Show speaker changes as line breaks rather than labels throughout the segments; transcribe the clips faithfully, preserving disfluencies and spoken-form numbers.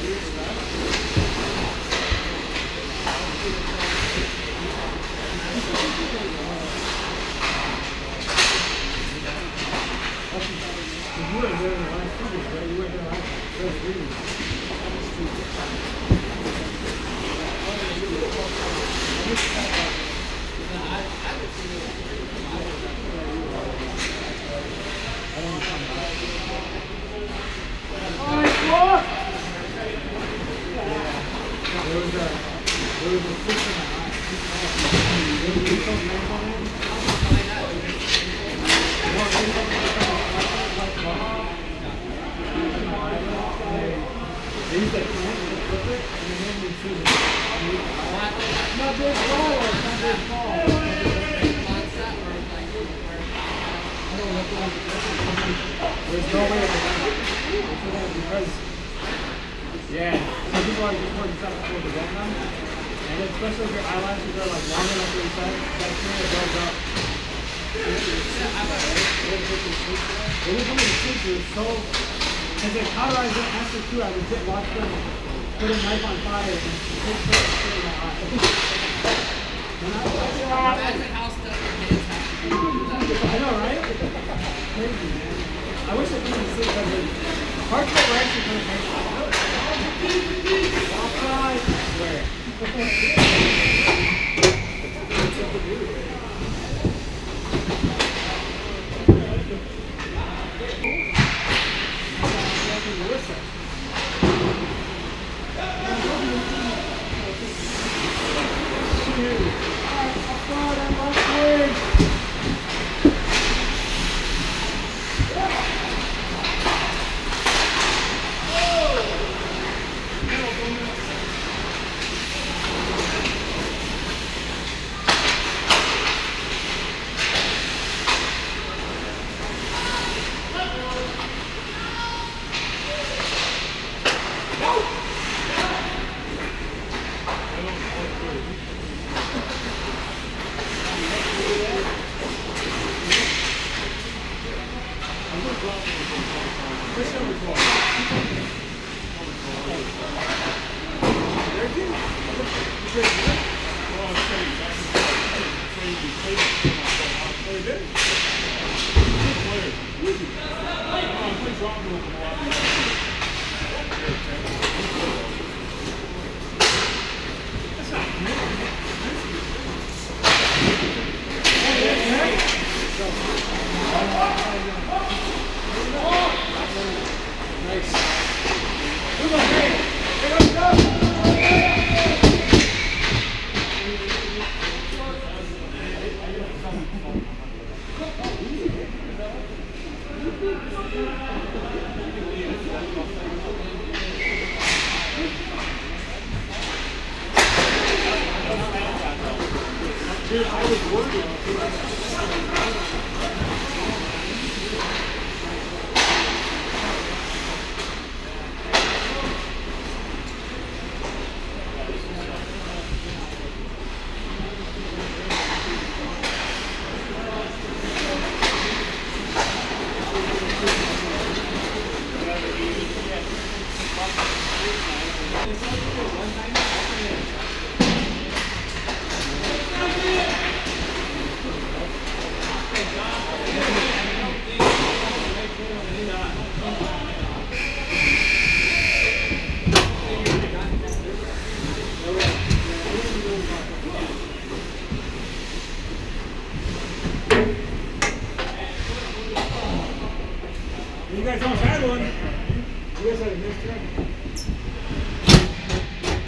You guys don't have one. You guys had a missed track.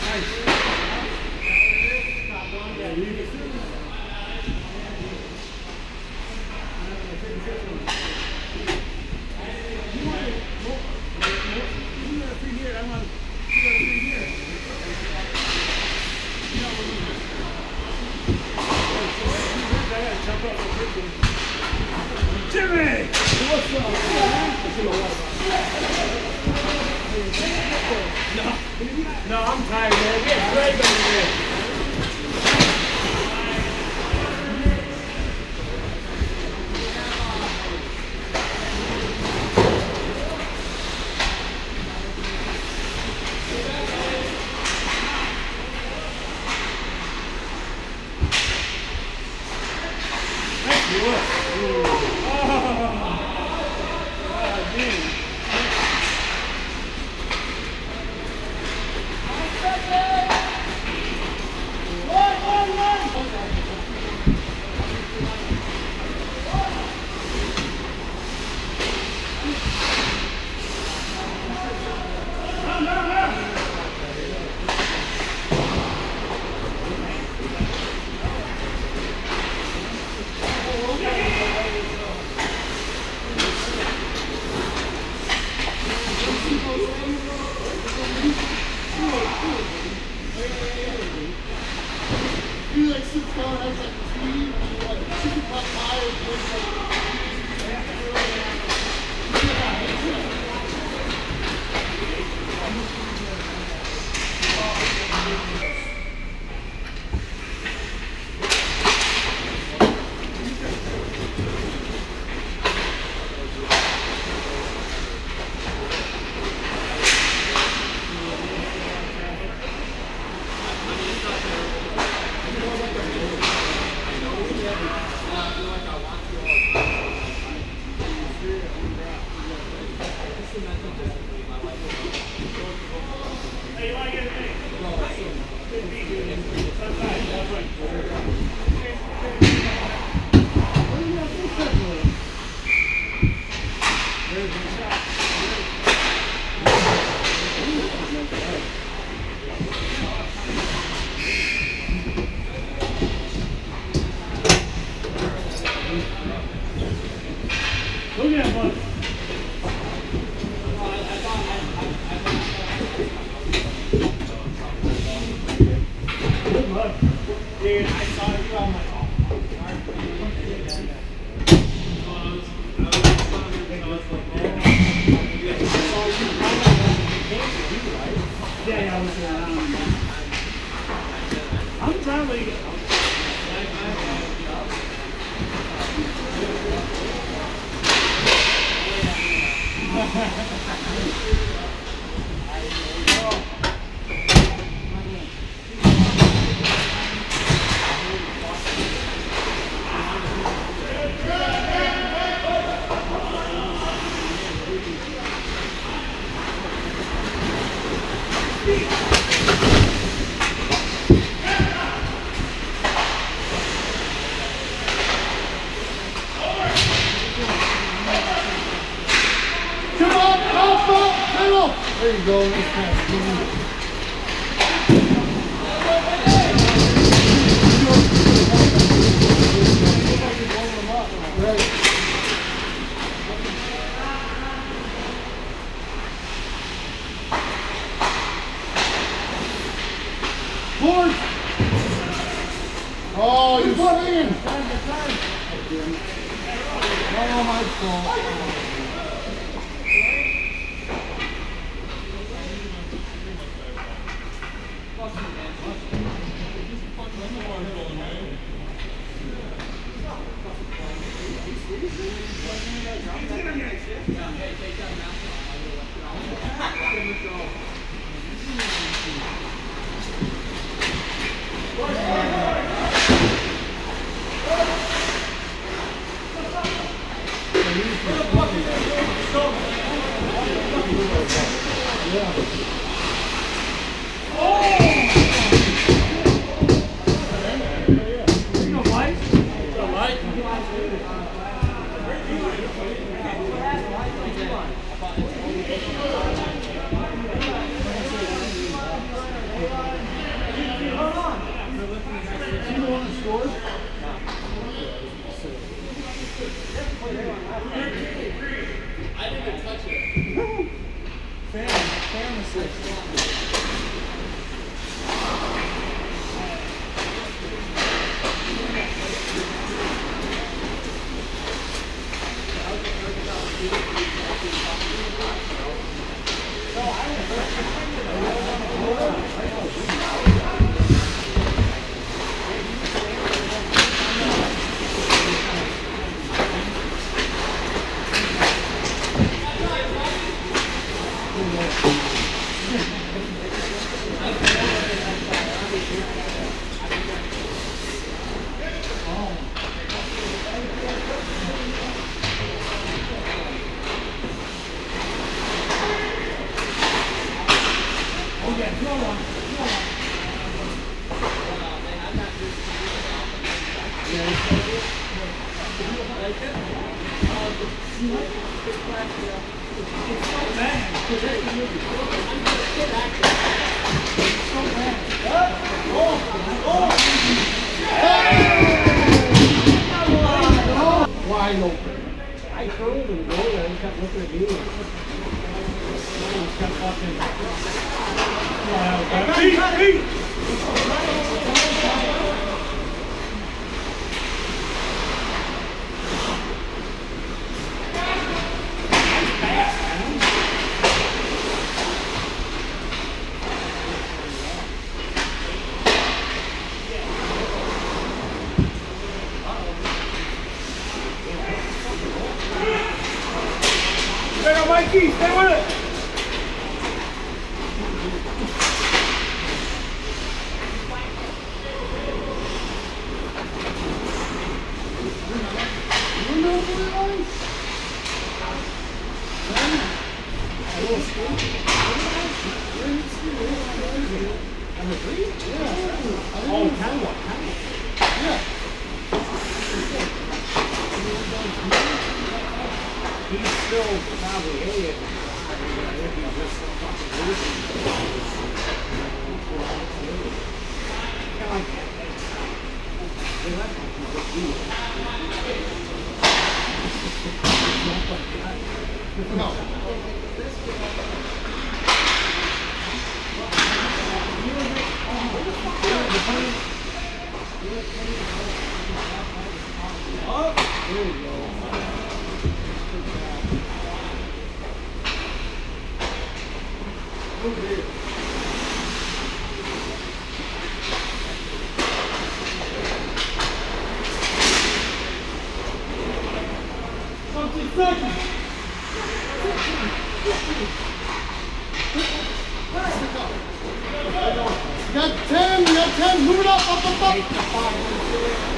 Jimmy! What's up? No, no, I'm tired, man. Get Greg over here.
There you go. Nice pass. Right. Forward. Oh, you put in. Oh, my fault. You the one that scored?
I didn't even touch it.
Fan, fan assist. Wide open.
I curled and rolled and he kept looking at me. He just kept fucking. Pete! Pete! Stay on Mikey! Stay with it! Oh, ten one.
Yeah.
He's still probably A if he's just fucking losing. There you go.
Something second. You got ten, you got ten, move it up, up, up, up.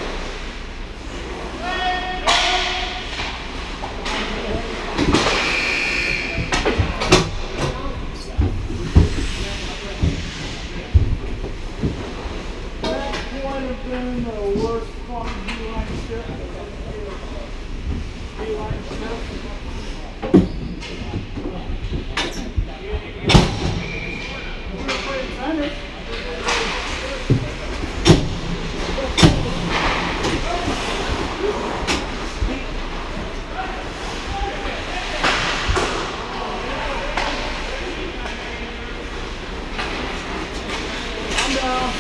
Been the worst fucking beeline shit. Beeline shit. I'm down.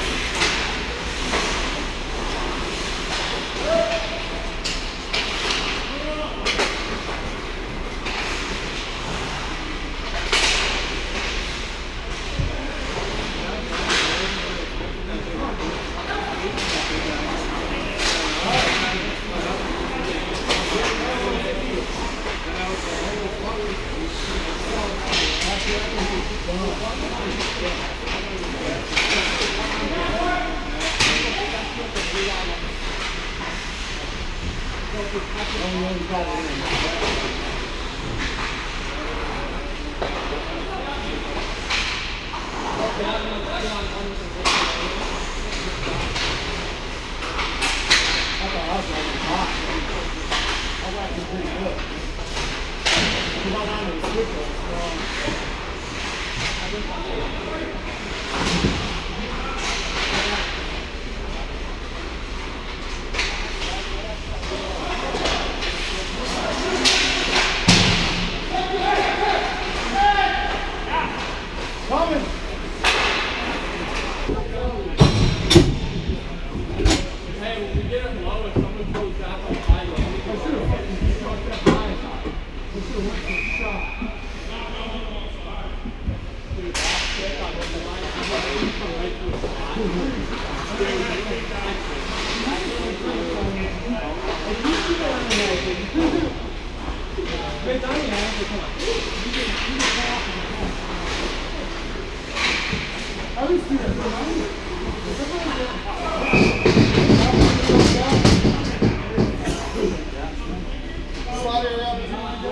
At least do that. Slide it around.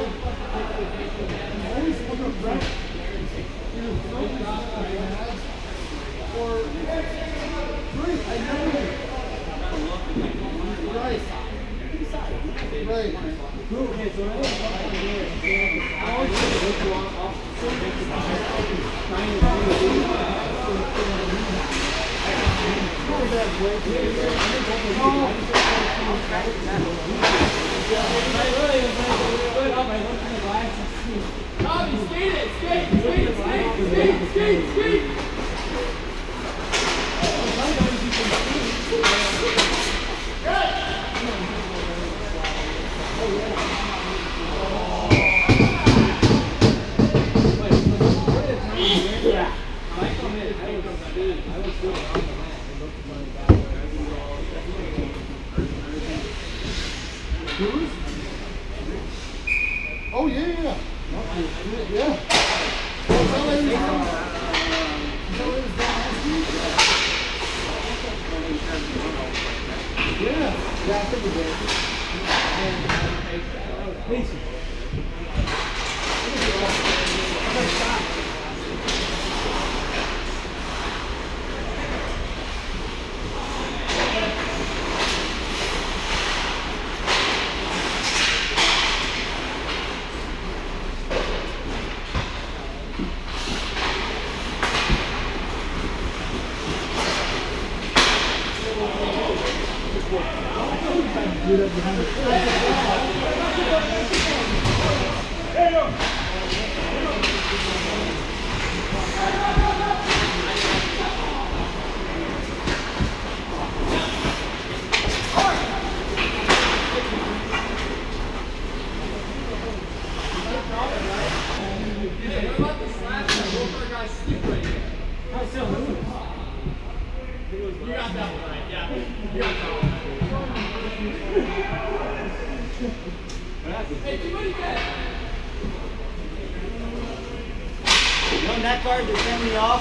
Always look up right. Either focus or three. I know. Right. Right.
Okay, so I always
Tommy, skate it, skate, skate, skate, skate, skate, skate.
Oh yeah, yeah, yeah. Yeah. Oh, is that lady from? Is that lady from Yeah. Yeah, I think we did. Peace.
That card to send me off.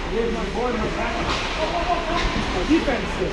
Here's my board, my back. My defense is.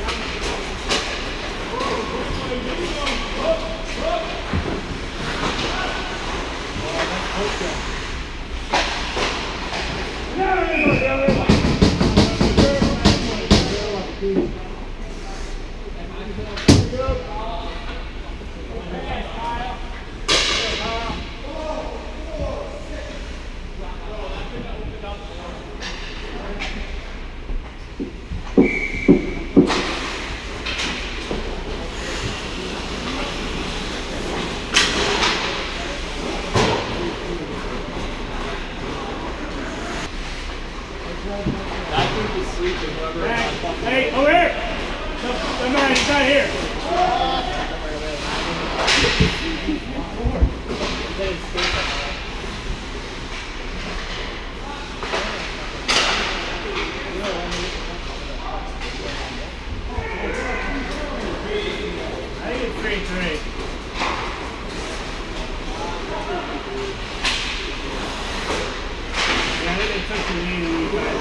Hey, over here! No, no man, he's not here. I think it's three three. Yeah, I think they took the lead and we got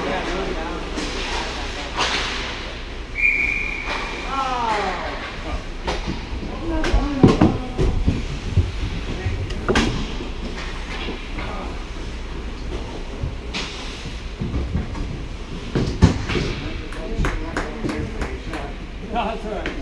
That's all right.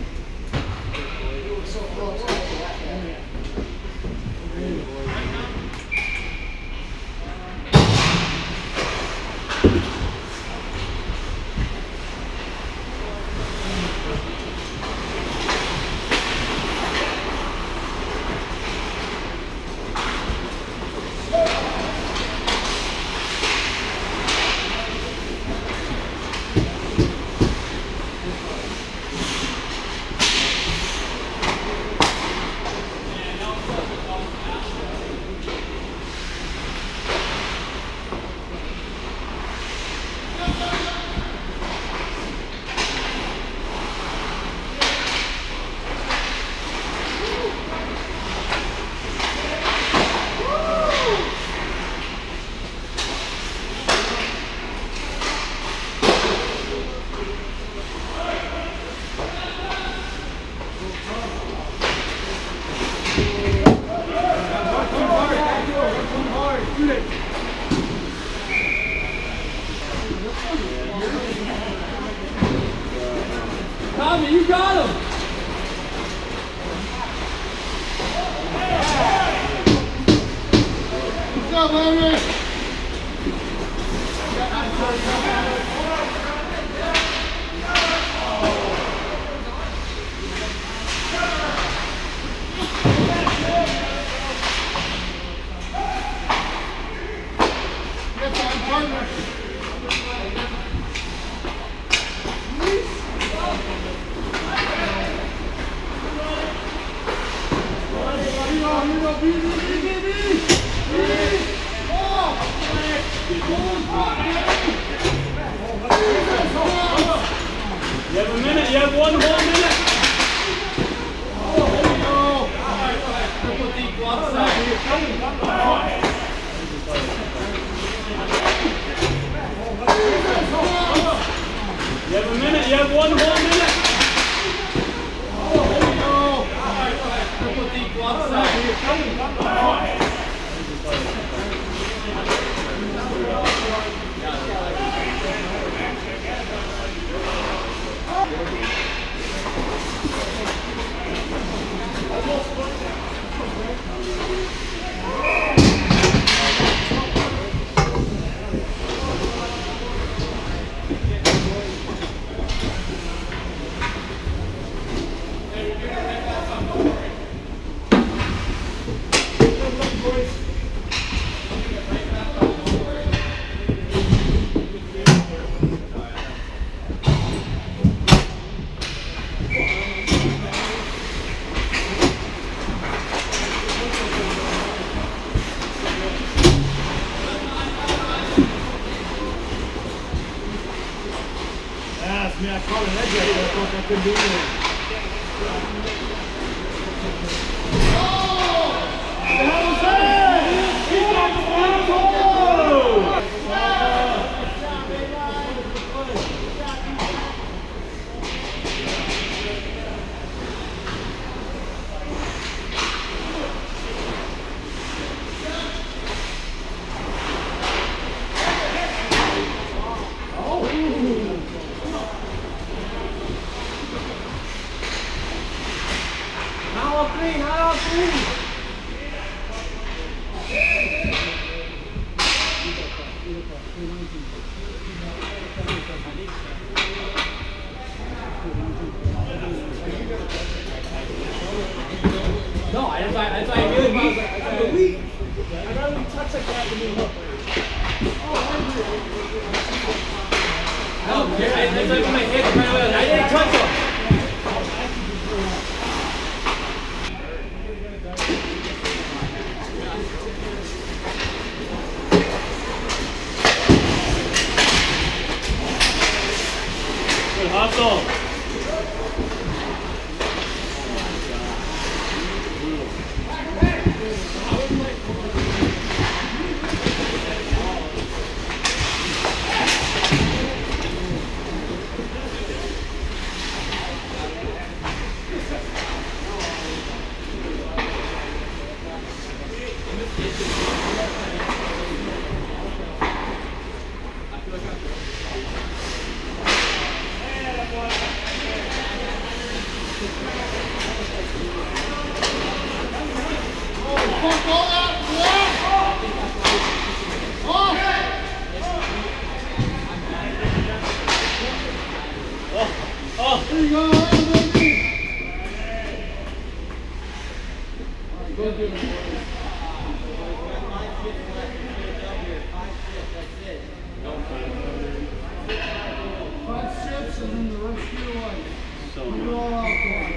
Tommy, you got him!
Good job, Larry. Get on, partner.
You have a minute, you have one whole minute. You have a minute, you have one whole minute.
That's me, I caught an edge right there. I thought I couldn't do anything.
What the hell was that? He's on the ball!
high three.
No, I that's why that's why I knew it. I was like, I was like,
Elite. I'd rather be touch like that than be hook.
no, dude, I, that's like when I hit right away. I didn't touch him.
Good hustle.
There you go, baby.
Go get him.
Five shifts and then the rest of your life.
So
You're all out there.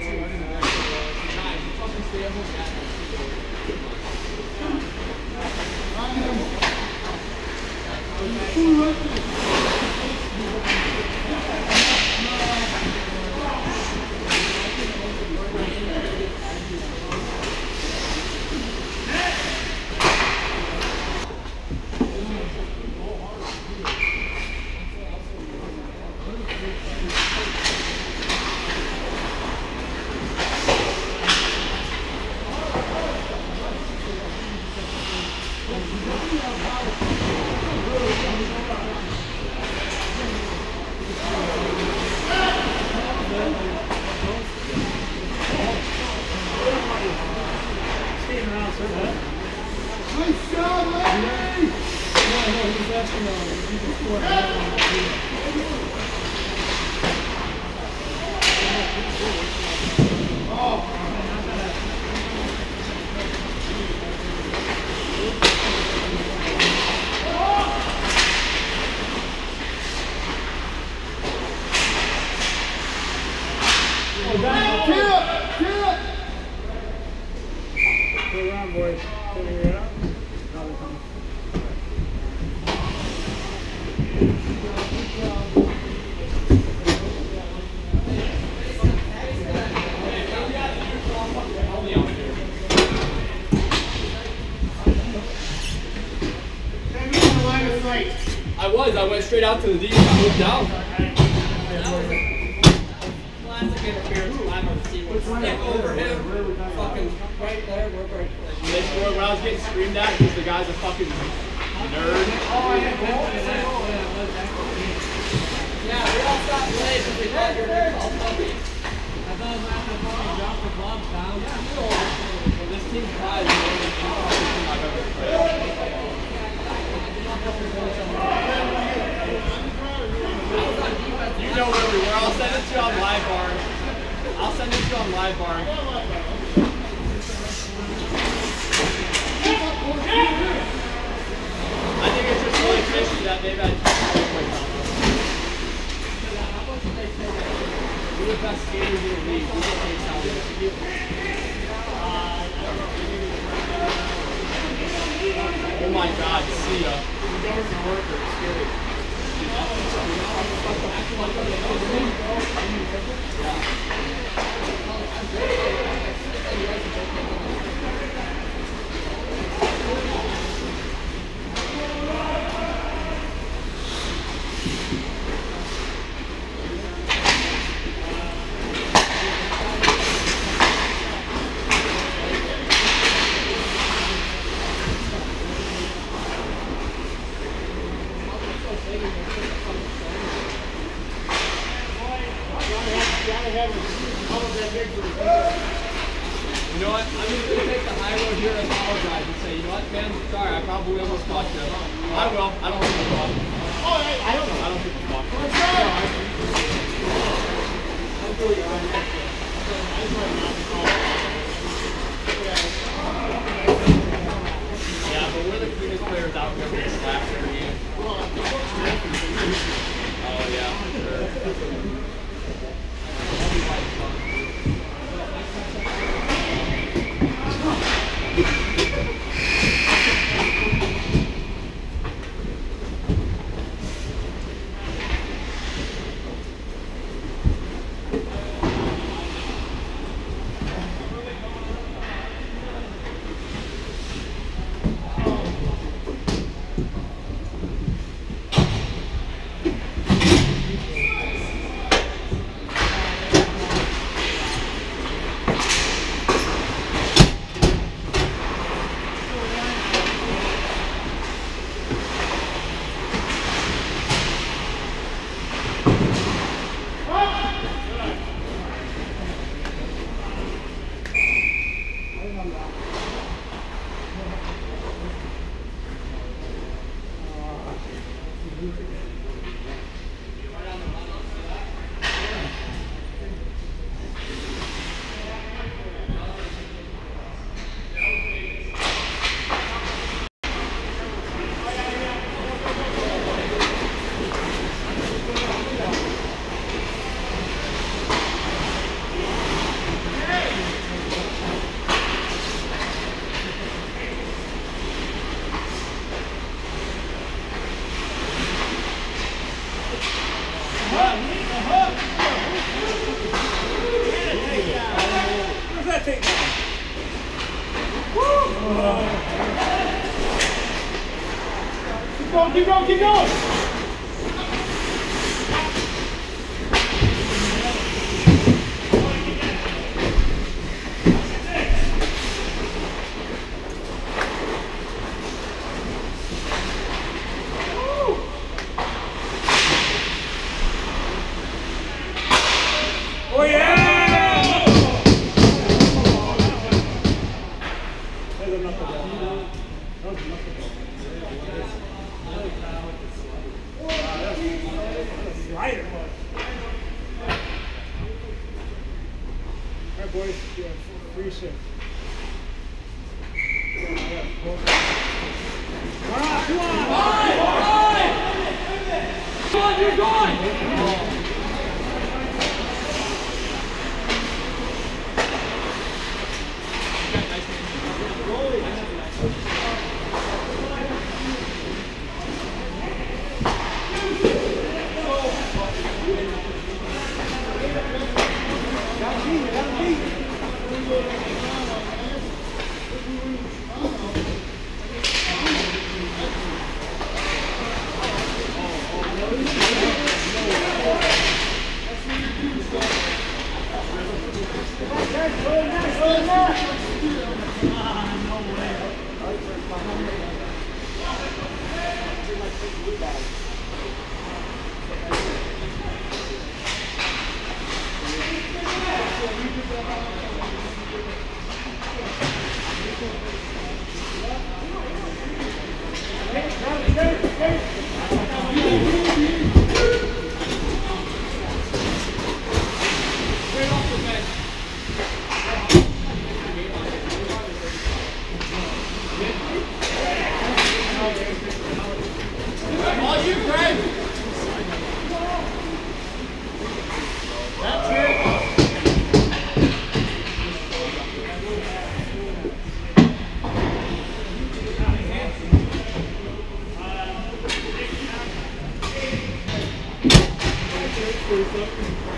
I am. Two right there. Nice job, lady! Kill! Kill!
Turn around, boys. Turn around. Now they're coming.
I was. I went straight out to the D and moved down. Classic interference. I'm a receiver. Step over him. Fucking right there. We're right. They scored when I was getting screamed at because the guy's a fucking nerd. Yeah, we all stopped playing because we thought you were going to call puppy. I thought it was after the puppy dropped the gloves down. Well, this team tries more than any team I've ever played. You know where we were. I'll send it to you on live bar. I'll send it to you on live bar. I think it's just really fishy that maybe I we're the best skaters in the league. We get paid salaries. Oh my God, see ya.
Gotta have it. How was that big for the
just going to take the high road here and apologize and say, you know what, man, sorry, I probably almost caught you. I will. I don't think it's wrong.
Oh, I, I don't know.
I don't think it's wrong.
What's that?
Yeah, but we're the cleanest players out there with the slaps every game. Oh, yeah, for sure.
Keep going, keep going, keep going! Oh yeah! Slider. All right, boys. Yeah, free shift. All right, come on!
Five! Five! Come on, you're going! All you, Greg! That's it!
Thank you.